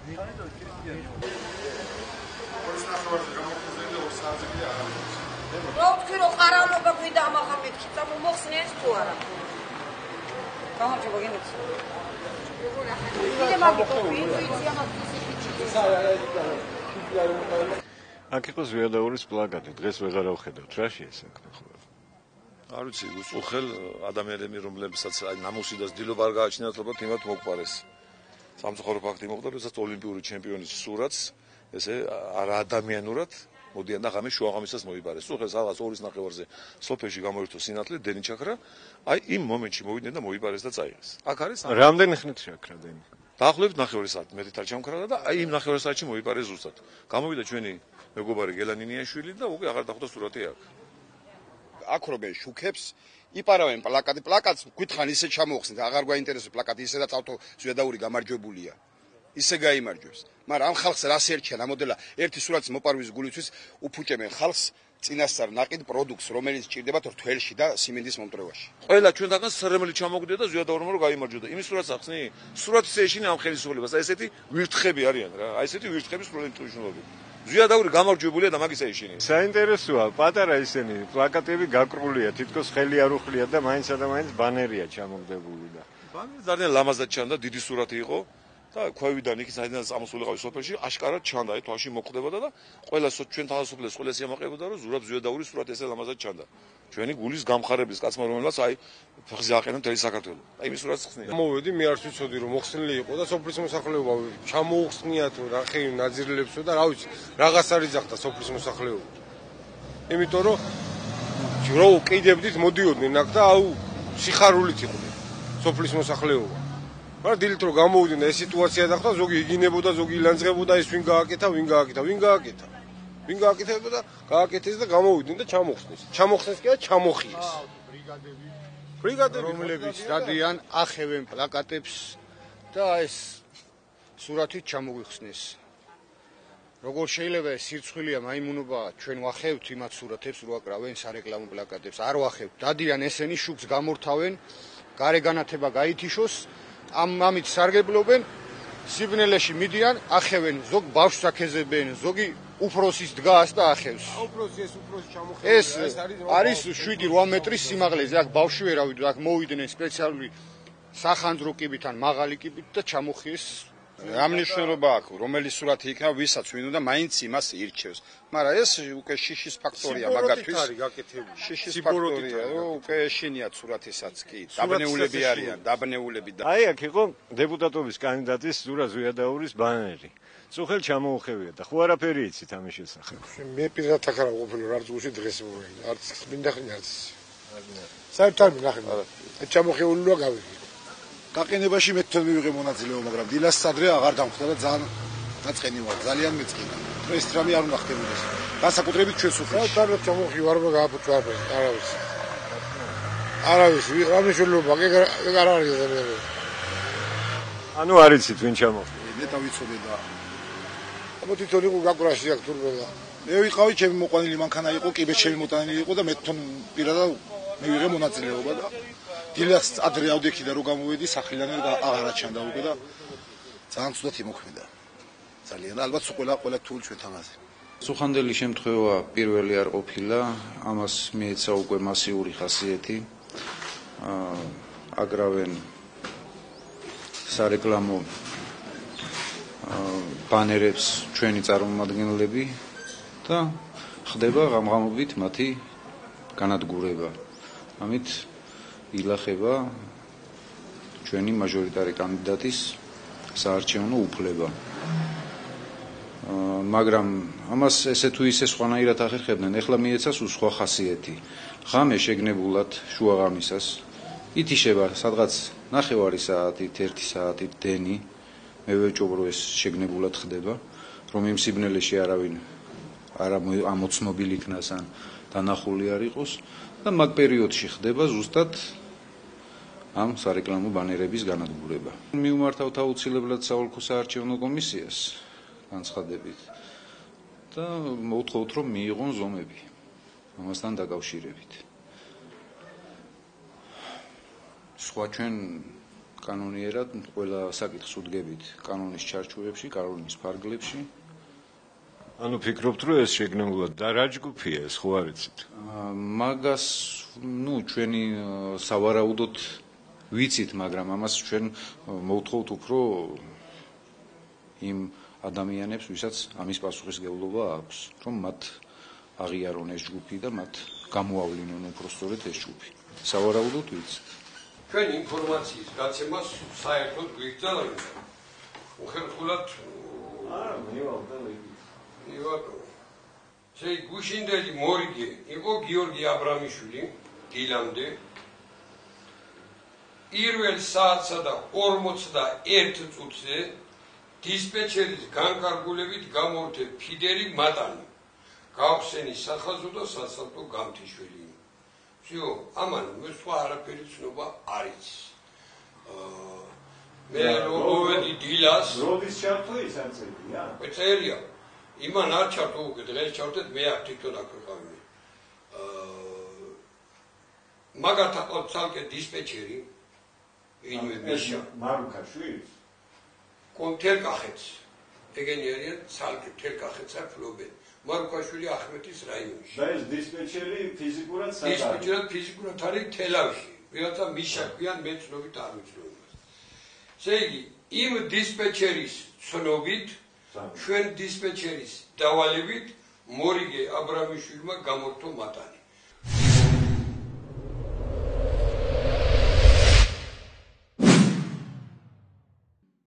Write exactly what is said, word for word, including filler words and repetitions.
Робкиро харамога გვიდა ამახამეთქი და მოხსნეს თუ არა. გამარჯობა გინდ. მე მაგიტო ინტუიცია მაქვს. აქ იყო ზვიადაურის პლაკატი, დღეს ვეღარ ავხედავთ, რა შეესახება ხოლმე. არ ვიცი, უცხოხელ ადამიანები, რომლებსაც აი ნამუსიდას დილობა არ გააჩნიათ, ალბათ იმათ მოყარეს. სამწუხარო ფაქტი მოხდა, როდესაც ოლიმპიური ჩემპიონის სურათს ესე არა ადამიანურად მოდიან და ღამე შუაღამისას მოიბარეს. უხელს რაღაც ორის ნახევარზე სოფელში გამოირთო სინათლე, დენი ჩაქრა, აი იმ მომენტში მოვიდნენ და მოიბარეს და წაიღეს. აქ არის რამდენი ხნით ჩაქრა დენი? დაახლოებით ნახევარი საათი მეტი არ ჩამქრალა და აი იმ ნახევარი საათში მოიბარეს ზუსტად. გამოვიდა ჩვენი მეგობარი გელანინიაშვილი და უკვე აღარ დახვდა სურათი აქ. აქრობენ შუქებს, იპარავენ პლაკატი, პლაკატს გითხან ისე ჩამოხსნით, აღარ გვაინტერესებს პლაკატი ისე და წავთო ზვიადაური გამარჯვებულია. ისე გაიმარჯვებს. მაგრამ ამ ხალხს რას ერჩიან ამოდელა ერთი სურათის მოპარვის გულისთვის უფუჭებენ ხალხს წინასწარ ნაყიდ პროდუქტს, რომელიც სჭირდებათ რთველში და სიმინდის მომტრევაში. ყველა ჩვენთანაც სერემელი ჩამოგვდია და ზვიადაურმა რომ გაიმარჯვდა. იმის სურათს ახსნი? სურათის ეშინი ამ ხელისუფლებას. აი ესეთი ვირთხები არიან რა. აი ესეთი ვირთხების პროდუქტები. ზვიადაური გამარჯვებულია და მაგის ეშინი. საინტერესოა, პატარა ისინი პლაკატები გაკრულია, თითქოს ხელი არ უხლია და მაინც და მაინც ბანერია ჩამოგდებული და. ბანერი ძალიან ლამაზად ჩანდა, დიდი სურათი იყო. და ქვევიდან იქ საიდან წამოსულიყავი სოფელში აშკარად ჩანდა, აი თვალში მოხვდებოდა და ყველა ჩვენ თავისუფლებს ყველა სიამაყებოდა რომ ზურაბ ზვიადაურის სურათი ესე ლამაზად ჩანდა. ჩვენი გულის გამხარების კაცმა რომელსაც აი ფეხზე აყენა მთელი საქართველო. აი იმის სურათს ხსნია. მოვედი, მე არ ვიცოდი რომ მოხსნილი იყო და სოფლის მოსახლეობა ჩამოუხსნია თუ რა ხელი ნაძირლებსო და რა ვიცი, რაღაც არის ძახდა სოფლის მოსახლეობა. იმიტომ რომ რო კიდევდით მოდიოდნენ აქ და აუ სიხარულით იყვნენ სოფლის მოსახლეობა. მაგრამ დილით რო გამოვიდნენ და ეს სიტუაცია დახვდა, ზოგი იგინებოდა, ზოგი ილანძღებოდა, ეს ვინ გააკეთა, ვინ გააკეთა, ვინ გააკეთა. ვინ გააკეთებდა და გააკეთეს და გამოვიდნენ და ჩამოხსნეს. ჩამოხსნეს კი არა, ჩამოხიეს. ბრიგადები. ბრიგადები რომლებიც დადიან ახევენ პლაკატებს და ეს სურათით ჩამოგვიხსნეს. როგორ შეიძლება ეს სირცხვილია მაიმუნობა ჩვენ ვახევთ იმათ სურათებს რო აკრავენ სარეკლამო პლაკატებს. არ ვახევთ. დადიან ესენი შუქს გამორთავენ, გარე განათება გაითიშოს. ამ ამით სარგებლობენ, სიბნელეში მიდიან, ახევენ, ზოგ ბავშვს აკეზებენ, ზოგი უფროსის დგას და ახევს. უფროსი ეს უფროსი ჩამოხევს. ეს არის შვიდი რვა მეტრის სიმაღლეზე, აქ ბავშვი ვერავით, აქ მოვიდნენ სპეციალური სახანძრო კიბით ან მაღალი კიბით და ჩამოხიეს. ამ მნიშვნელობა აქვს, რომელი სურათი იქნება, ვისაც ვინ უნდა მაინც იმას ირჩევს. მაგრამ ეს უკვე შიშის ფაქტორია მაგათთვის. შიშის ფაქტორია, უკვე ეშინიათ სურათისაც კი. დაბნეულები არიან, დაბნეულები და აი აქ იყო დეპუტატობის კანდიდატის ზურა ზვიადაურის ბანერი. წუხელ ჩამოუხევია და ხო არაფერი იცით ამის შესახებ. მე პირადად აქ არა ყოფილი რა ძუში დღეს მოვიდა. არც მინდა ხნი არც. საერთოდ არ მინახე. ჩამოხეულია გავიგე. გაყენებაში მე თვითონ მივიღე მონაწილეობა, მაგრამ დილას სადრე აღარ დამხვდა და ძალიან დაწყენი ვარ, ძალიან მეწყინა. ეს რამე არ უნდა ხდებოდეს. განსაკუთრებით ჩვენ სოფელში. საერთოდ ჩამოხივა არ გააფუჭვა არა ვიცი. არა ვიცი, რა მნიშვნელობა, ეგ არ არის ძალიან. ანუ არ იცით ვინ ჩამოხდა. მე დავიცოდე და აბა თვითონ იყო გაკვრაში აქ თურმე და მე ვიყავი, ჩემი მოყვანილი მანქანა იყო, კიბეთ ჩემი მოტანილი იყო და მე თვითონ პირადად მივიღე მონაწილეობა და დილას ადრე ავდექი და რო გამოვედი სახლიდან აღარა ჩანდა უკვე და ძალიან ცუდად იმოქმედა. ძალიან ალბათ ყველა ყველა თულ ჩვენ თამაზე. სუხანდელი შემთხვევა პირველი არ ყოფილა, ამას მიეცა უკვე მასიური ხასიათი. აგრავენ სარეკლამო ბანერებს ჩვენი წარმომადგენლები და ხდება ღამღამობით მათი განადგურება. ამით ილახება ჩვენი მაჟორიტარი კანდიდატის საარჩევნო უფლება. მაგრამ ამას ესე თუ ისე სხვანაირად ახერხებდნენ, ეხლა მიეცას უსხვა ხასიათი. ღამე შეგნებულად შუაღამისას ითიშება სადღაც ნახევარი საათით, ერთი საათით დენი, მე ვეჭობ რომ ეს შეგნებულად ხდება, რომ იმ სიბნელეში არავინ არ ამოცნობილი იქნას ან დანახული არ იყოს და მაგ პერიოდში ხდება ზუსტად ამ სარეკლამო ბანერების განადგურება. მივმართავთ აუცილებლად საოლქო საარჩევნო კომისიას განცხადებით და მოვთხოვთ რომ მიიღონ ზომები ამასთან დაკავშირებით. სხვა ჩვენ კანონიერად ყველა საკითხს უდგებით კანონის ჩარჩოებში, კანონის ფარგლებში. ანუ ფიქრობთ, რომ ეს შეგნებულად და რა ჯგუფია ეს, ხო არ იცით? მაგას, ну, ჩვენი სავარაუდოდ ვიცით, მაგრამ ამას ჩვენ მოვთხოვთ უფრო იმ ადამიანებს, ვისაც ამის პასუხისმგებლობა აქვს, რომ მათ აღიარონ ეს ჯგუფი და მათ გამოავლინონ უпростоრეთ ეს ჯგუფი. სავარაუდოდ ვიცით. ჩვენ ინფორმაციის გაცემას საერთოდ გვიგრძელებთ. უხერხულად არა, მივალდა ლეგი. ივაკო. შე გუშინდელი მორიგი იყო გიორგი აბრამიშვილი დილამდე. პირველ საათსა და ორმოცდაერთ წუთზე დისპეჩერის განკარგულებით გამორთე ფიდერი მატანი. გავხსენის სახაზო და სასალტო გამთიშველი. всё, ამან სხვა არაფერი ცნობა არ იცის. მე მოვედი დილას. როდის ჩართო ის არცებია? წერია. იმან არ ჩართო უკვე დღეს ჩავდეთ მე აქ თვითონ აქ ვიყავი. მაგათ აყავთ ცალკე დისპეჩერი. ინვე მიშა. მარუკაშვილი. კონთელკახეთს. ეგენი არიან ცალკე თელკახეთსა ფლობენ. მარუკაშვილი ახმეტის რაიონში. და ეს დისპეჩერი ფიზიკურად სადაა? დისპეჩერად ფიზიკურად არის თელავში. ვიღაცა მიშა ქვიან, მე ცნობით არ ვიცნობ იმას. ესე იგი, იმ დისპეჩერის ცნობით, ჩვენ დისპეჩერის დავალებით მორიგე აბრამიშვილმა გამორთო მატანი.